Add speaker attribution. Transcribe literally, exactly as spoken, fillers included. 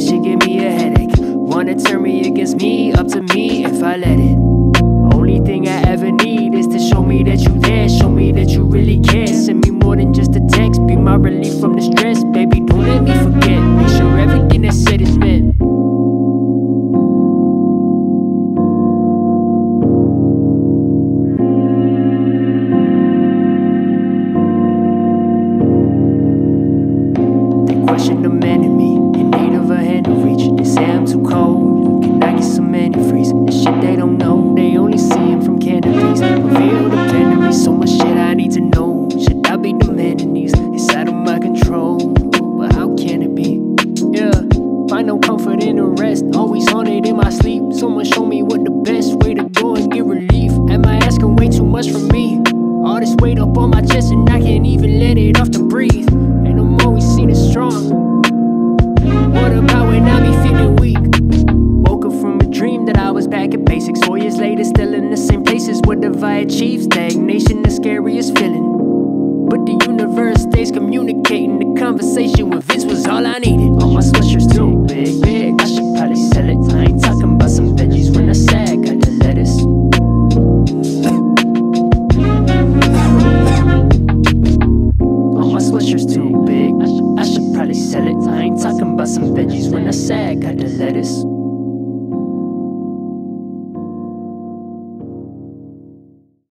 Speaker 1: this shit give me a headache. Wanna turn me against me, up to me if I let it. Only thing I ever need is to show me that you there, show me that you really care. Send me more than just a text, be my relief from the stress. Baby, don't let me forget, make sure everything that's said is meant. Question the man in me, in need of a hand to reach. They say I'm too cold, can I get some antifreeze? And shit they don't know, they only see him from canopies. Reveal the plan to me, so much shit I need to know. Should I be demanding these? It's out of my control, but how can it be? Yeah, find no comfort in the rest, always haunted in my sleep. Someone show me what the best way to go and get relief. Am I asking way too much from me? All this weight up on my chest and I can't even let it off to breathe. And I'm always seen as strong. What about when I be feeling weak? Woke up from a dream that I was back at basics. Four years later, still in the same places. What have I achieved? Stagnation, the scariest feeling. But the universe stays communicating. The conversation with Vince was all I needed. All my sweatshirts too big, big. I should probably sell it. I ain't talking about some veggies when I sag. Got the lettuce. All my sweatshirts too big. I should, I should probably sell it. I ain't talking about some veggies when I sag. Got the lettuce.